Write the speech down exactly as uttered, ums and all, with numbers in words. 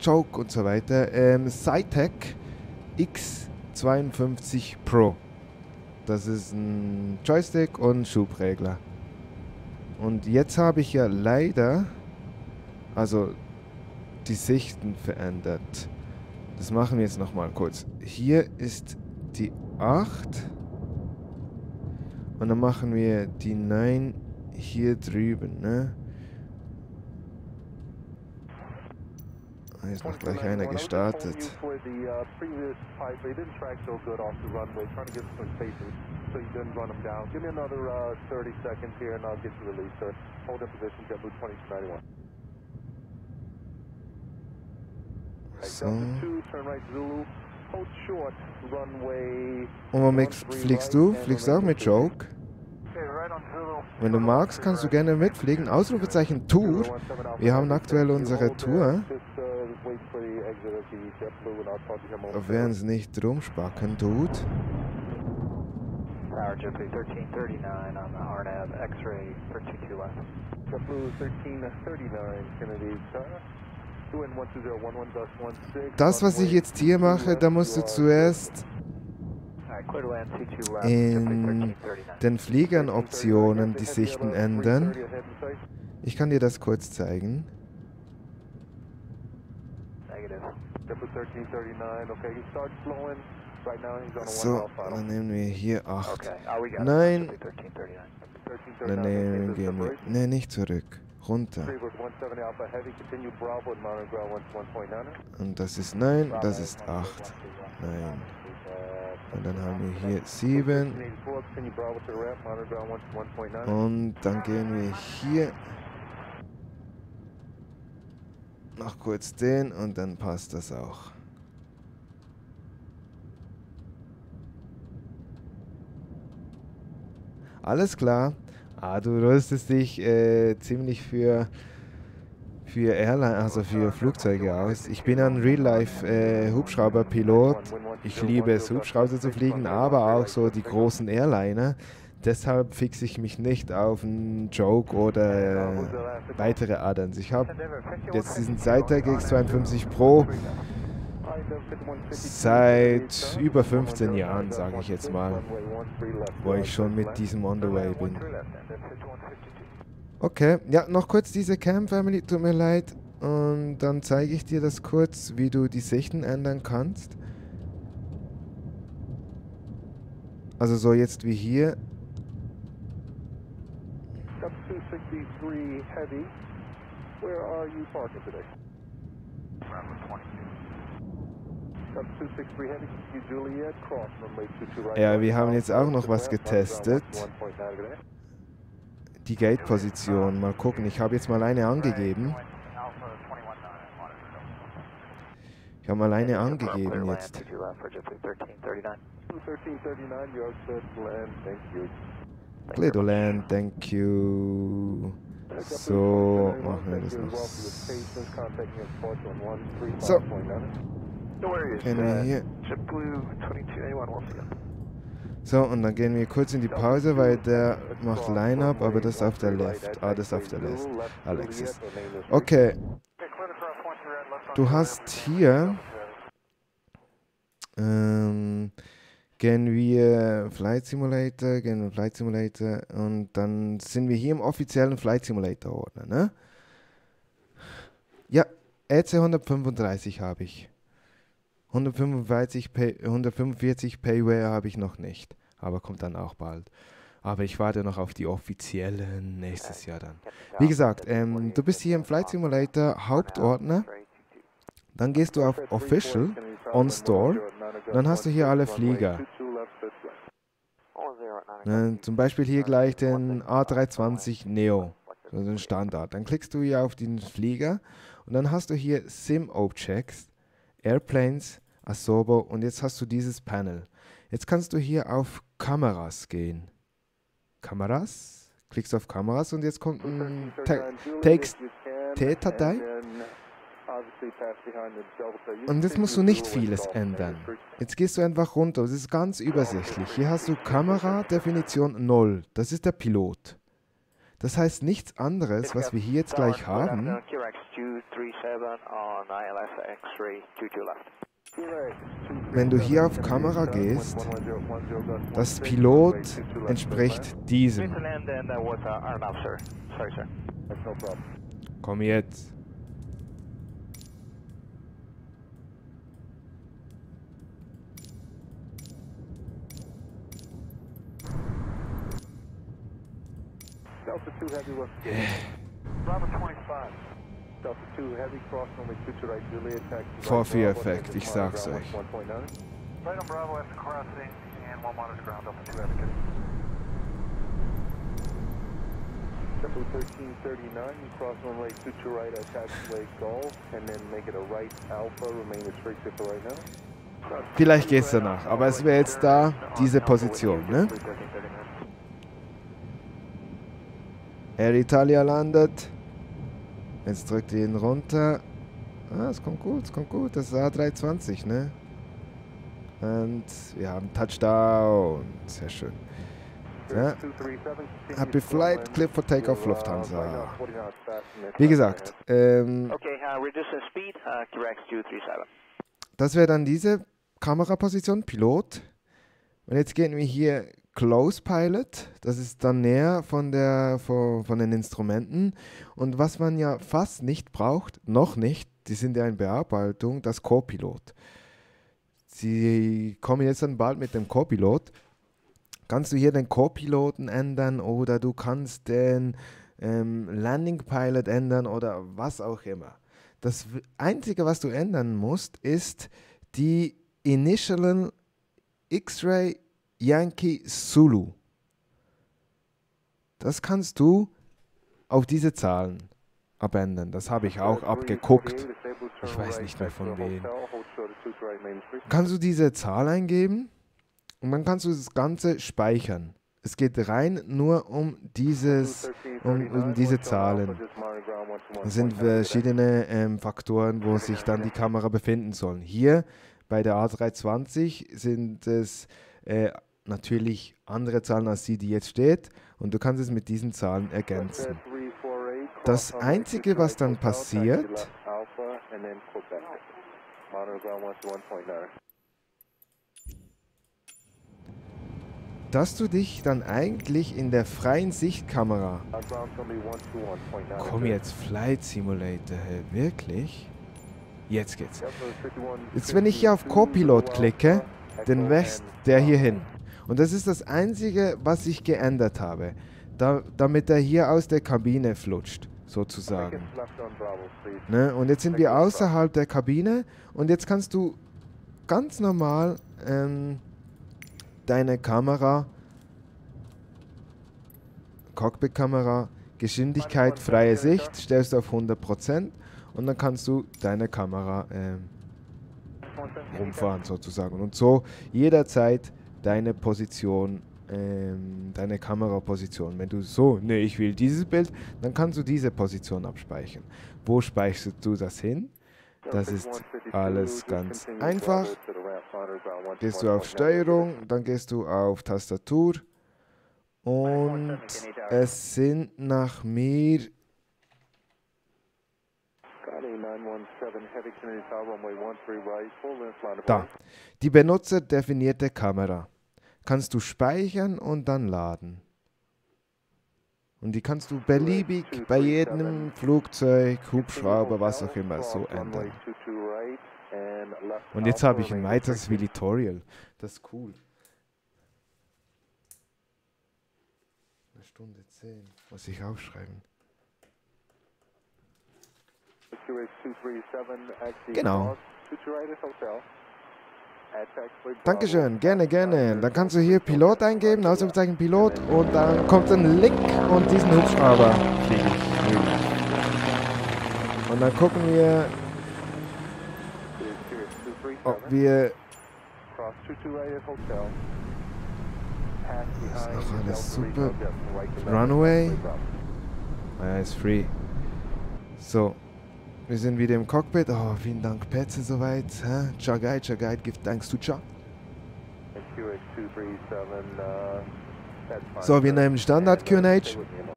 Joke und so weiter. Ähm, Cytec X zweiundfünfzig Pro. Das ist ein Joystick und Schubregler. Und jetzt habe ich ja leider, also die Sichten verändert. Das machen wir jetzt nochmal kurz. Hier ist die acht. Und dann machen wir die neun hier drüben, ne? Da ist noch gleich einer gestartet. So. Und womit fliegst du? Fliegst du auch mit Joke? Wenn du magst, kannst du gerne mitfliegen. Ausrufezeichen Tour. Wir haben aktuell unsere Tour. Wenn es nicht rumspacken tut. Das, was ich jetzt hier mache, da musst du zuerst in den Fliegern-Optionen die Sichten ändern. Ich kann dir das kurz zeigen. So, dann nehmen wir hier acht. Nein. Dann nehmen wir, ne, nicht zurück. Runter. Und das ist neun, das ist acht. neun. Und dann haben wir hier sieben. Und dann gehen wir hier noch kurz den und dann passt das auch. Alles klar. Ah, du rüstest dich äh, ziemlich für, für Airline, also für Flugzeuge aus. Ich bin ein Real-Life äh, Hubschrauberpilot. Ich liebe es, Hubschrauber zu fliegen, aber auch so die großen Airliner. Deshalb fixe ich mich nicht auf einen Joke oder äh, weitere Add-ons. Ich habe jetzt diesen Cytec X zweiundfünfzig Pro seit über fünfzehn Jahren, sage ich jetzt mal, wo ich schon mit diesem On the Way bin. Okay, ja, noch kurz diese Cam Family, tut mir leid. Und dann zeige ich dir das kurz, wie du die Sichten ändern kannst. Also so jetzt wie hier. Ja, wir haben jetzt auch noch was getestet. Die Gate-Position. Mal gucken, ich habe jetzt mal eine angegeben. Ich habe mal eine angegeben jetzt. Clear to land, thank you. So, machen wir das noch. So. Gehen wir hier. So, und dann gehen wir kurz in die Pause, weil der macht Line-Up, aber das ist auf der Left. Ah, das ist auf der Left. Alexis. Okay. Du hast hier, ähm, gehen wir Flight Simulator, gehen wir Flight Simulator und dann sind wir hier im offiziellen Flight Simulator Ordner, ne? Ja, E C hundertfünfunddreißig habe ich. hundertfünfundvierzig, Pay, hundertfünfundvierzig Payware habe ich noch nicht, aber kommt dann auch bald. Aber ich warte noch auf die offiziellen nächstes Jahr dann. Wie gesagt, ähm, du bist hier im Flight Simulator Hauptordner. Dann gehst du auf Official, On Store. Dann hast du hier alle Flieger. Ne, zum Beispiel hier gleich den A dreihundertzwanzig Neo, also den Standard. Dann klickst du hier auf den Flieger und dann hast du hier Sim Objects, Airplanes, Asobo und jetzt hast du dieses Panel. Jetzt kannst du hier auf Kameras gehen. Kameras? Klickst auf Kameras und jetzt kommt ein Text-T-Datei. Und jetzt musst du nicht vieles ändern. Jetzt gehst du einfach runter. Das ist ganz übersichtlich. Hier hast du Kamera, Definition null. Das ist der Pilot. Das heißt nichts anderes, was wir hier jetzt gleich haben. Wenn du hier auf Kamera gehst, das Pilot entspricht diesem. Komm jetzt. Delta two Heavy West. Bravo twenty-five. Delta two Heavy cross runway two to right, Juliet taxi. Vorführeffekt, ich sag's euch. Right on Bravo after crossing and one monitor ground Delta two Heavy. Tempo thirteen thirty-nine, you cross runway two to right at taxiway Golf and then make it a right Alpha, remain a straight ship right now. Vielleicht geht's danach, aber es wäre jetzt da diese Position, ne? Air Italia landet. Jetzt drückt ihr ihn runter. Ah, es kommt gut, es kommt gut. Das ist A drei zwanzig, ne? Und wir haben Touchdown. Sehr schön. Ja. Happy Flight, Clip for Takeoff, Lufthansa. Wie gesagt, ähm, das wäre dann diese Kameraposition, Pilot. Und jetzt gehen wir hier Close Pilot, das ist dann näher von, der, von, von den Instrumenten. Und was man ja fast nicht braucht, noch nicht, die sind ja in Bearbeitung, das Co-Pilot. Sie kommen jetzt dann bald mit dem Co-Pilot. Kannst du hier den Co-Piloten ändern oder du kannst den ähm, Landing Pilot ändern oder was auch immer. Das Einzige, was du ändern musst, ist die Initialen X-Ray Yankee Zulu. Das kannst du auf diese Zahlen abändern. Das habe ich auch abgeguckt. Ich weiß nicht mehr von wem. Kannst du diese Zahl eingeben und dann kannst du das Ganze speichern. Es geht rein nur um, dieses, um, um diese Zahlen. Es sind verschiedene ähm, Faktoren, wo sich dann die Kamera befinden sollen. Hier bei der A drei zwanzig sind es äh, natürlich andere Zahlen als die, die jetzt steht, und du kannst es mit diesen Zahlen ergänzen. Das Einzige, was dann passiert, dass du dich dann eigentlich in der freien Sichtkamera, komm jetzt, Flight Simulator, hey, wirklich? Jetzt geht's. Jetzt, wenn ich hier auf Co-Pilot klicke, dann wächst der hier hin. Und das ist das Einzige, was ich geändert habe, da, damit er hier aus der Kabine flutscht, sozusagen. Ne? Und jetzt sind wir außerhalb der Kabine und jetzt kannst du ganz normal ähm, deine Kamera, Cockpit-Kamera, Geschwindigkeit, freie Sicht, stellst du auf hundert Prozent und dann kannst du deine Kamera ähm, rumfahren sozusagen und so jederzeit deine Position, ähm, deine Kameraposition. Wenn du so, ne, ich will dieses Bild, dann kannst du diese Position abspeichern. Wo speicherst du das hin? Das ist alles ganz einfach. Gehst du auf Steuerung, dann gehst du auf Tastatur und es sind nach mir da, die benutzerdefinierte Kamera. Kannst du speichern und dann laden. Und die kannst du beliebig bei jedem Flugzeug, Hubschrauber, was auch immer so ändern. Und jetzt habe ich ein weiteres Tutorial. Das ist cool. Eine Stunde zehn. Muss ich aufschreiben. Genau. Dankeschön, gerne, gerne. Dann kannst du hier Pilot eingeben, Ausrufezeichen Pilot, und dann kommt ein Link und diesen Hubschrauber fliege ich. Und dann gucken wir, ob wir... Das ist noch alles super. Runway. Ah, ist free. So. Wir sind wieder im Cockpit. Oh, vielen Dank, Petze, soweit. Chagai, Chagai, give thanks to Cha. So, wir nehmen Standard Q N H.